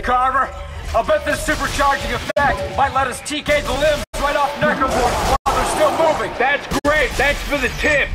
Carver. I'll bet this supercharging effect might let us TK the limbs right off Necromorph while they're still moving. That's great. Thanks for the tip.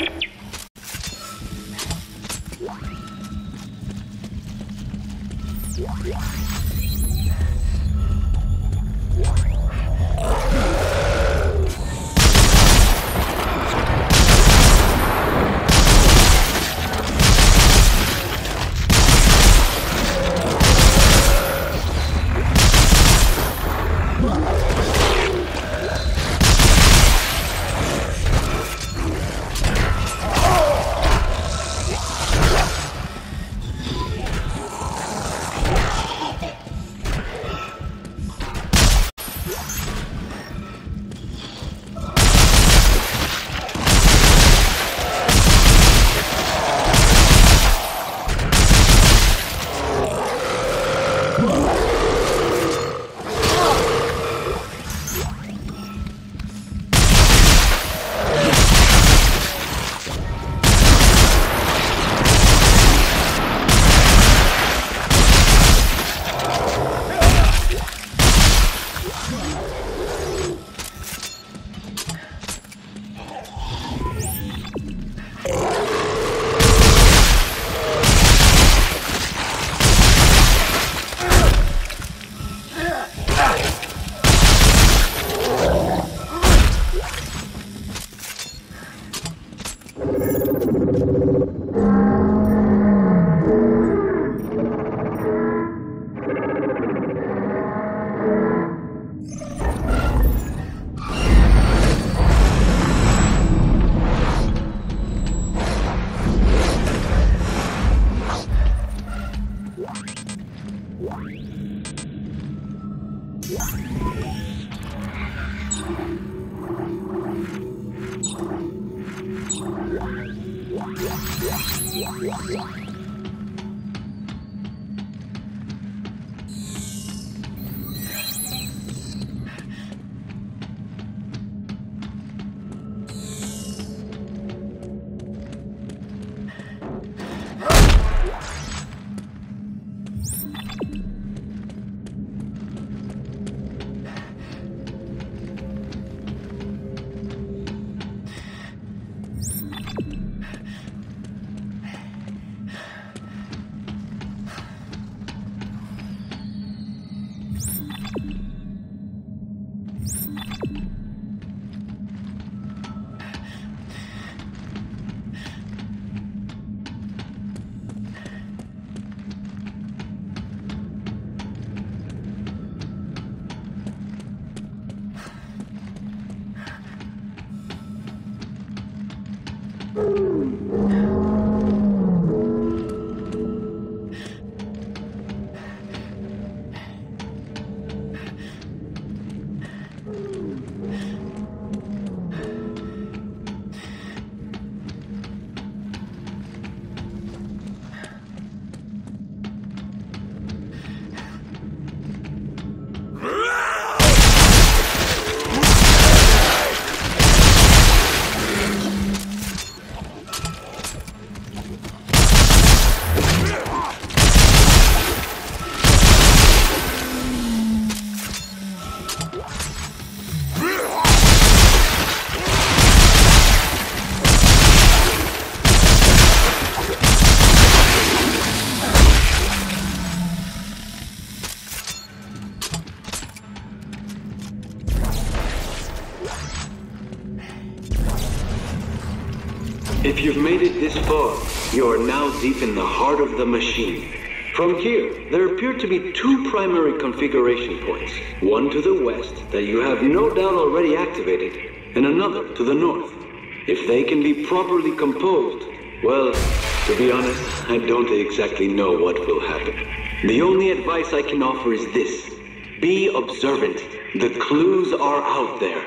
If you've made it this far, you are now deep in the heart of the machine. From here, there appear to be two primary configuration points. One to the west that you have no doubt already activated, and another to the north. If they can be properly composed, well, to be honest, I don't exactly know what will happen. The only advice I can offer is this. Be observant. The clues are out there.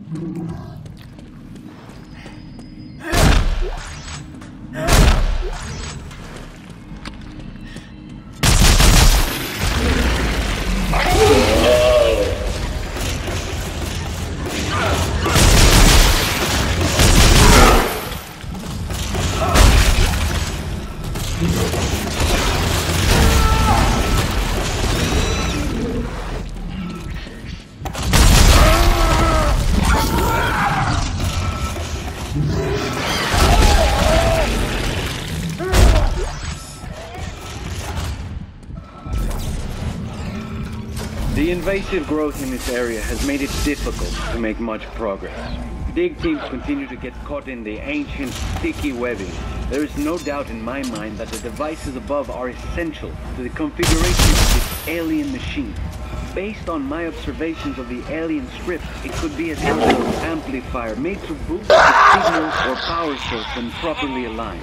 The invasive growth in this area has made it difficult to make much progress. Dig teams continue to get caught in the ancient, sticky webbing. There is no doubt in my mind that the devices above are essential to the configuration of this alien machine. Based on my observations of the alien script, it could be a sort of amplifier made to boost the signal or power source when properly aligned.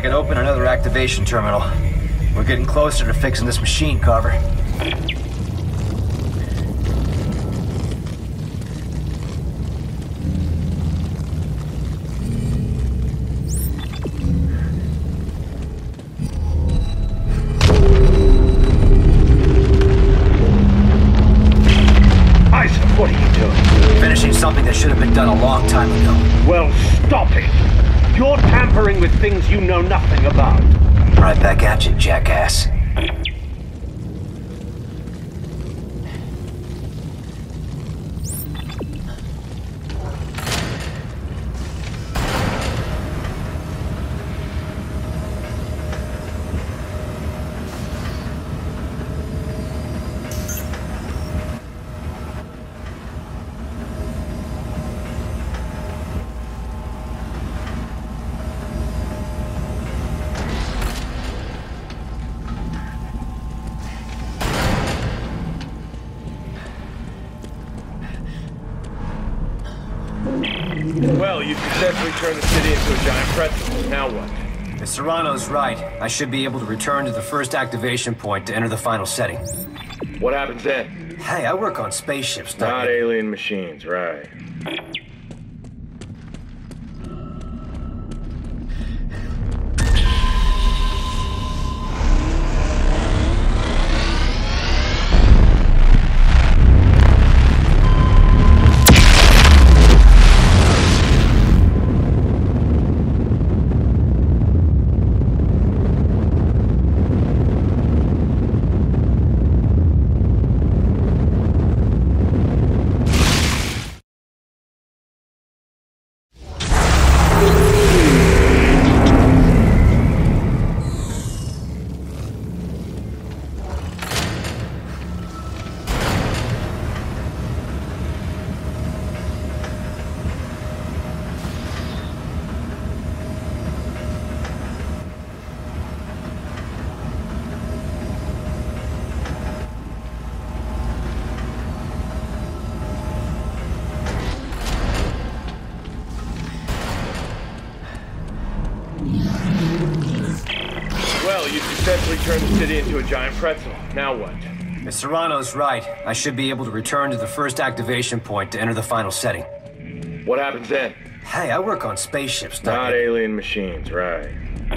can open another activation terminal. We're getting closer to fixing this machine, Carver. Isaac, what are you doing? Finishing something that should have been done a long time ago. Well, stop it! You're tampering with things you know nothing about. Right back at you, jackass. Well, you successfully turned the city into a giant pretzel. Now what? If Serrano's right, I should be able to return to the first activation point to enter the final setting. What happens then? Hey, I work on spaceships, Not alien machines, right? Well, you successfully turned the city into a giant pretzel. Now what? If Serrano's right, I should be able to return to the first activation point to enter the final setting. What happens then? Hey, I work on spaceships, Not alien machines, right?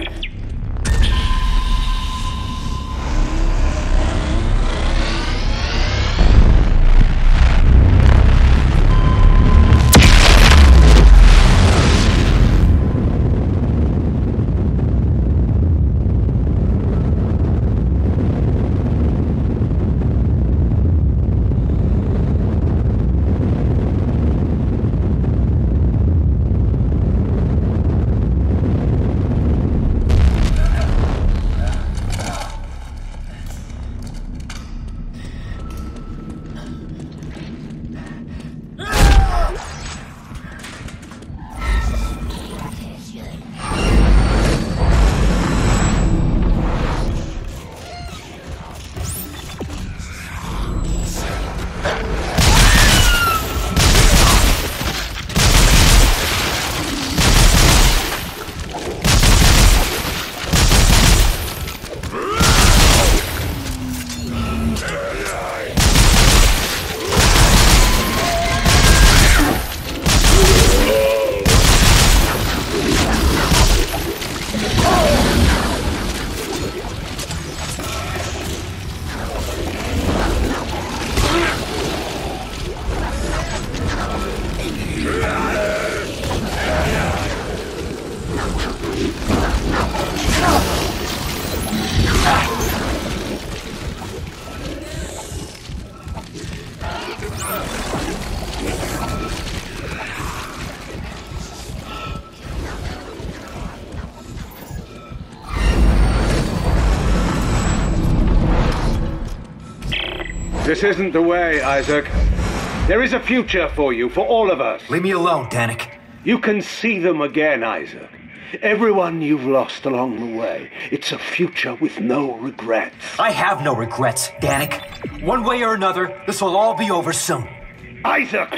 This isn't the way, Isaac. There is a future for you, for all of us. Leave me alone, Danik. You can see them again, Isaac. Everyone you've lost along the way. It's a future with no regrets. I have no regrets, Danik. One way or another, this will all be over soon. Isaac!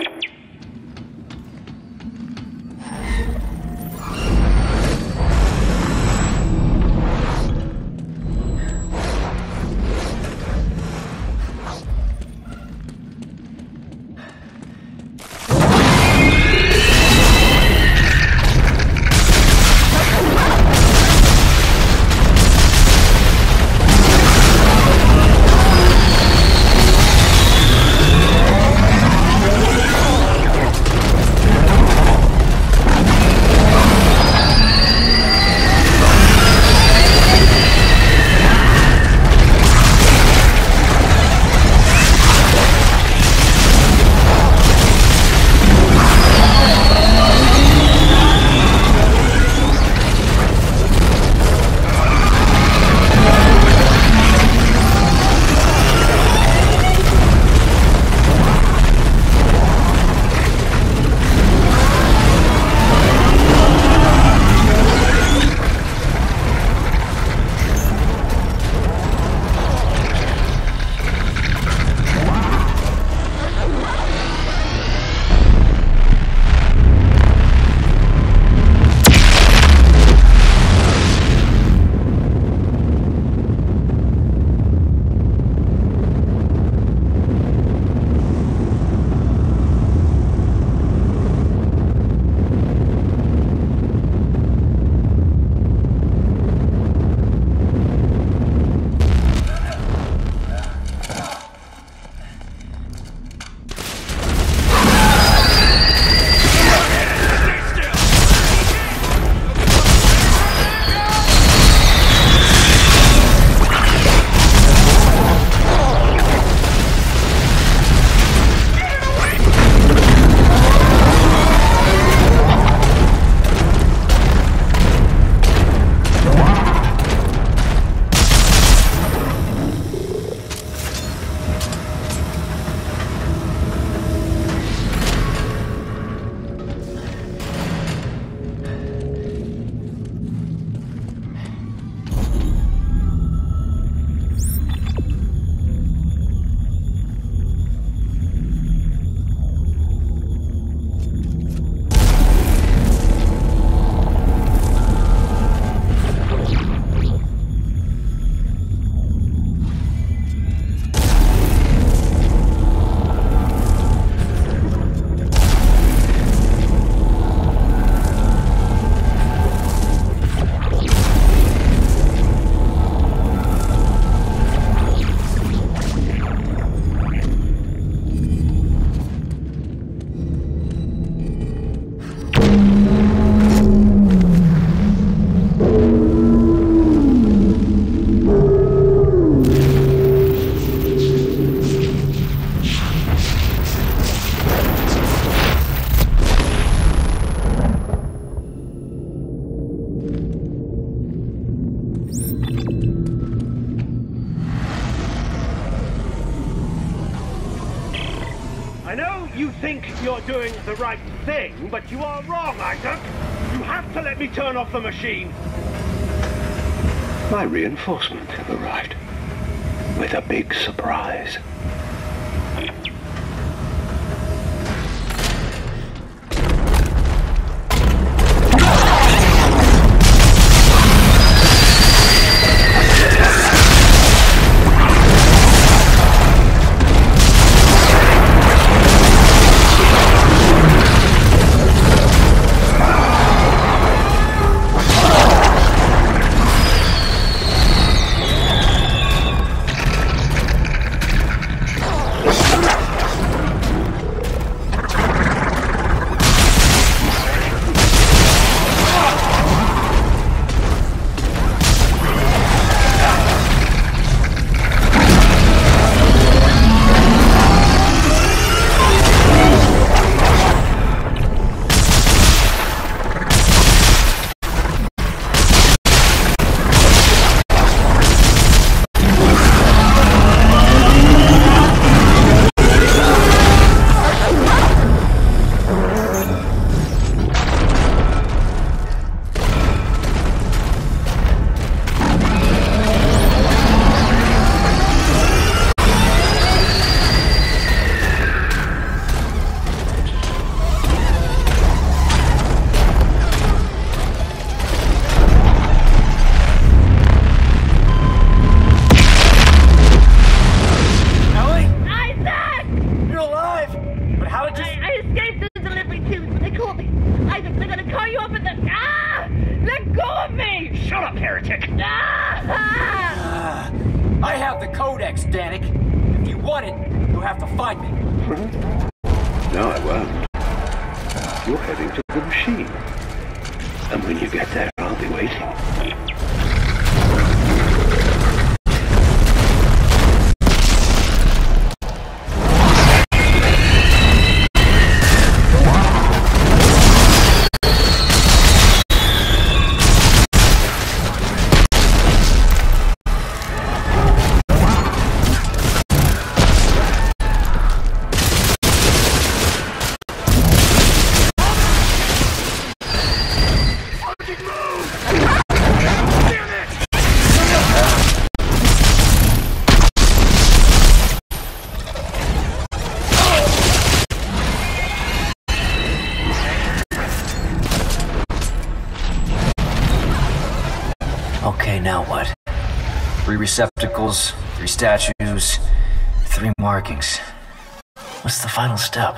I know you think you're doing the right thing, but you are wrong, Isaac. You have to let me turn off the machine. My reinforcement have arrived with a big surprise. I have the Codex, Danik. If you want it, you'll have to find me. No, I won't. You're heading to the machine. And when you get there, I'll be waiting. Okay, now what? 3 receptacles, 3 statues, 3 markings. What's the final step?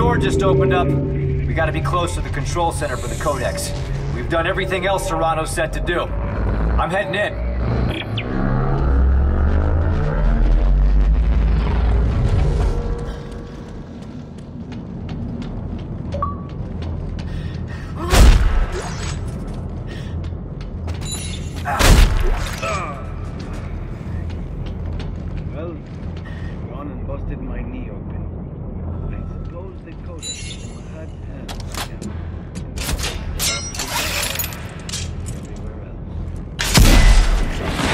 door just opened up. We gotta be close to the control center for the Codex. We've done everything else Serrano's set to do. I'm heading in. Well, gone and busted my knee open. I suppose the Codex had hands again. Everywhere else.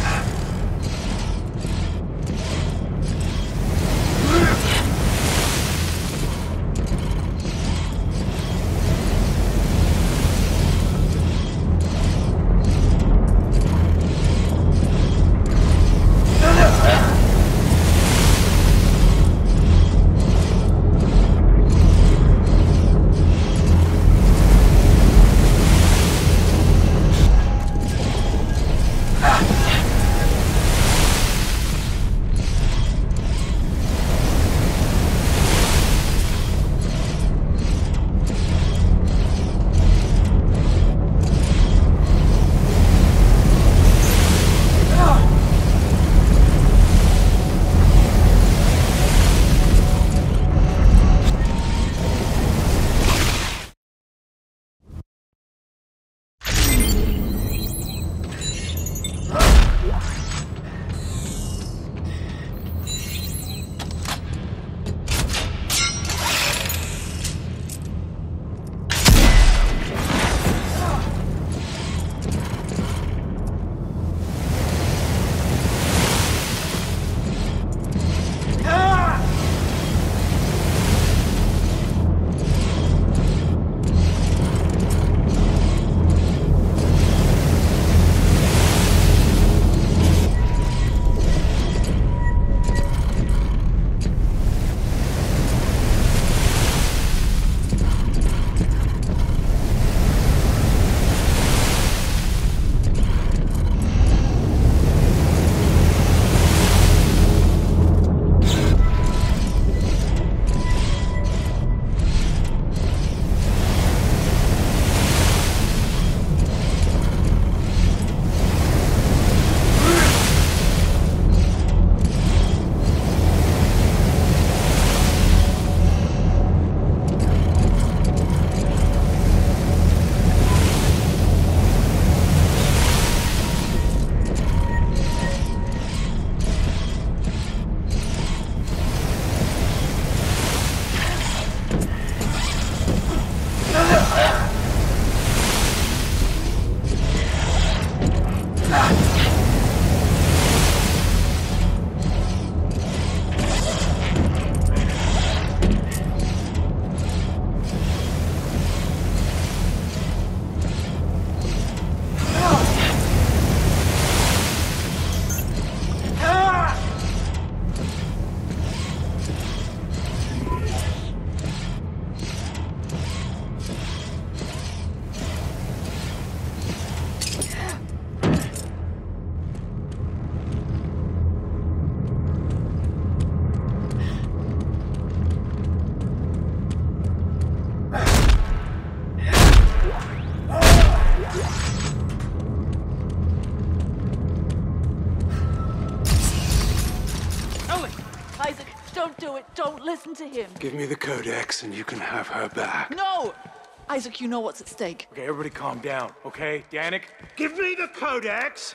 Don't do it. Don't listen to him. Give me the Codex and you can have her back. No! Isaac, you know what's at stake. Okay, everybody calm down, okay? Danik? Give me the Codex,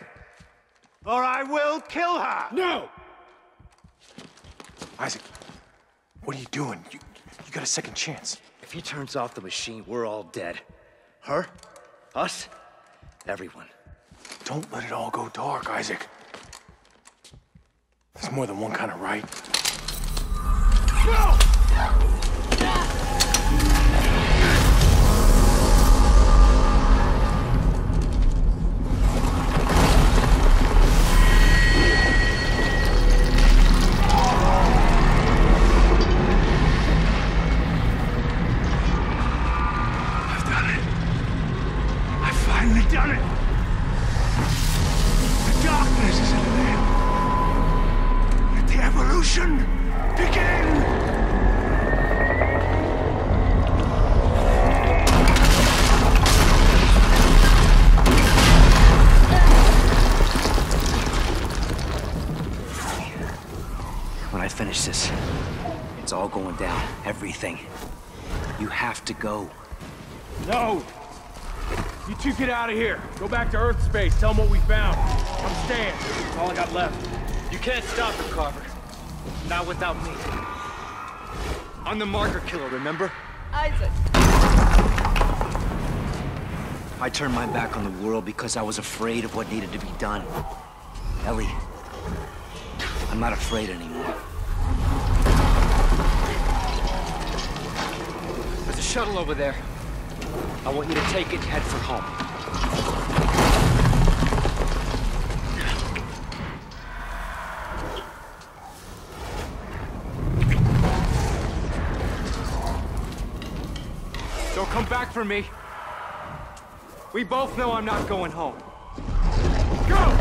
or I will kill her! No! Isaac, what are you doing? You got a second chance. If he turns off the machine, we're all dead. Her? Us? Everyone. Don't let it all go dark, Isaac. There's more than one kind of right. No! I've done it. I've finally done it. The darkness is at an end. Let the evolution begin! It's all going down. Everything. You have to go. No! You two get out of here. Go back to Earth space. Tell them what we found. I'm staying. That's all I got left. You can't stop him, Carver. Not without me. I'm the marker killer, remember? Isaac! I turned my back on the world because I was afraid of what needed to be done. Ellie, I'm not afraid anymore. There's a shuttle over there. I want you to take it and head for home. Don't come back for me. We both know I'm not going home. Go!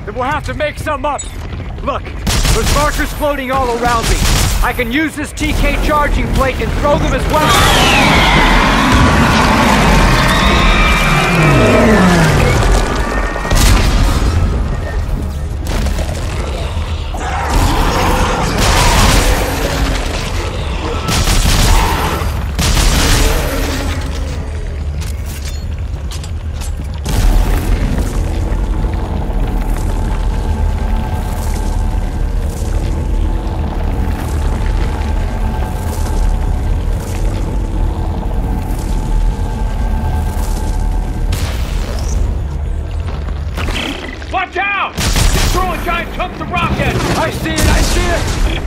then we'll have to make some up. Look, there's markers floating all around me. I can use this TK charging plate and throw them as well. Watch out! He's throwing giant chunks of rock at you! I see it, I see it!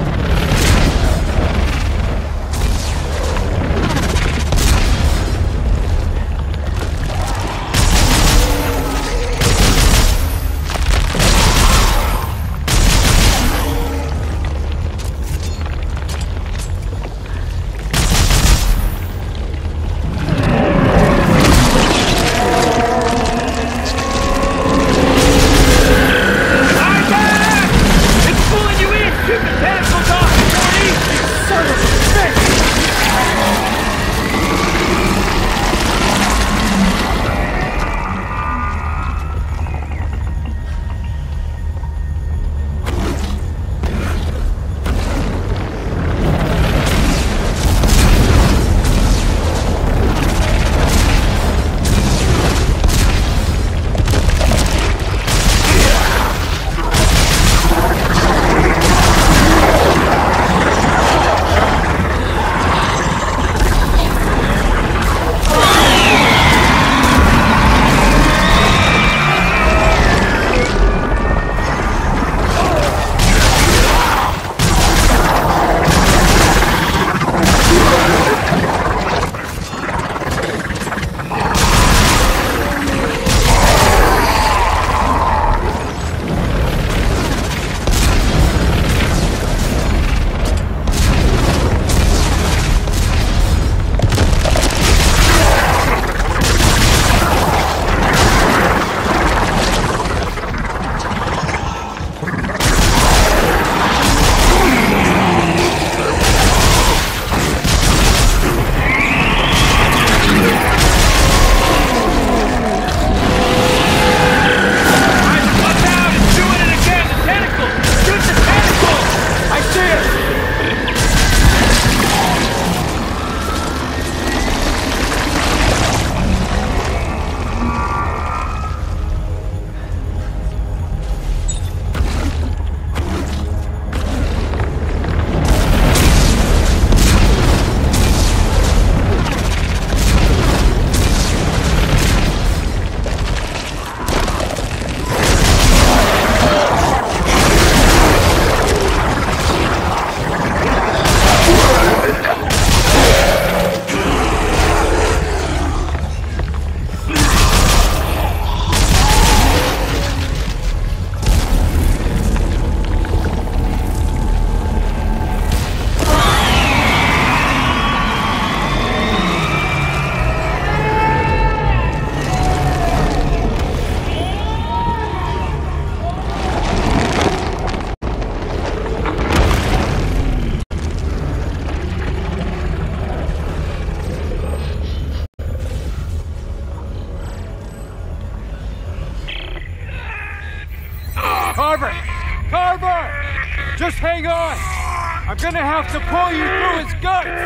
Carver! Carver! Just hang on! I'm gonna have to pull you through his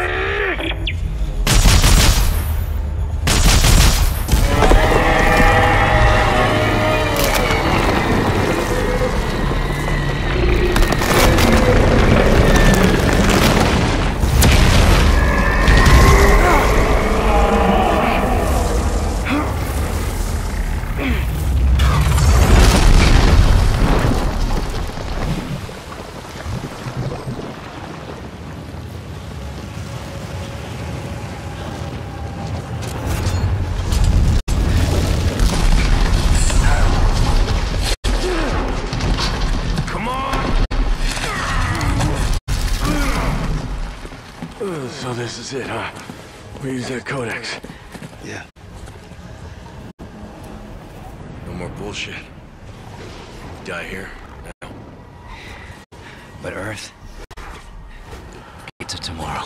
guts! So this is it, huh? We use that codex. Yeah. No more bullshit. Die here, now. But Earth, it's a tomorrow.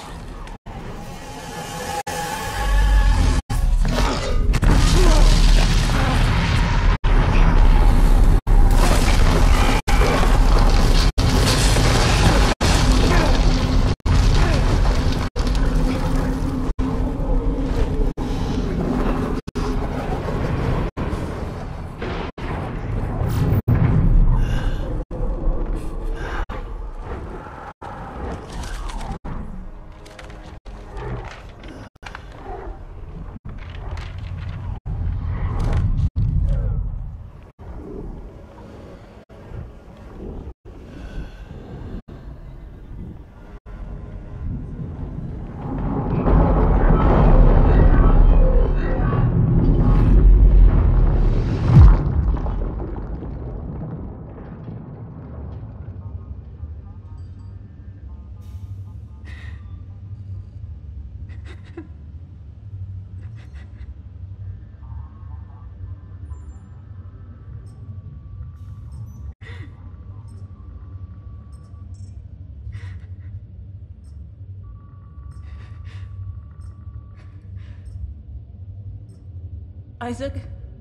Isaac?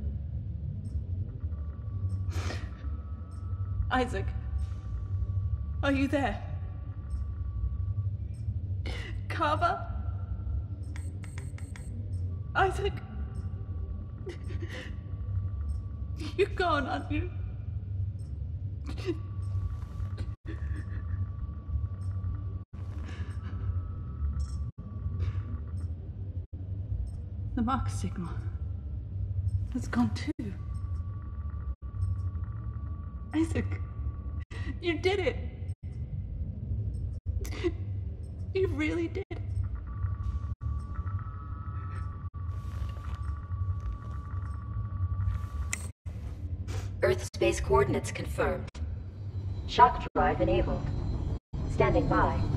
Isaac? Are you there? Carver? Isaac? You're gone, aren't you? The mark signal has gone too. Isaac, you did it. You really did. Earth space coordinates confirmed. Shock drive enabled. Standing by.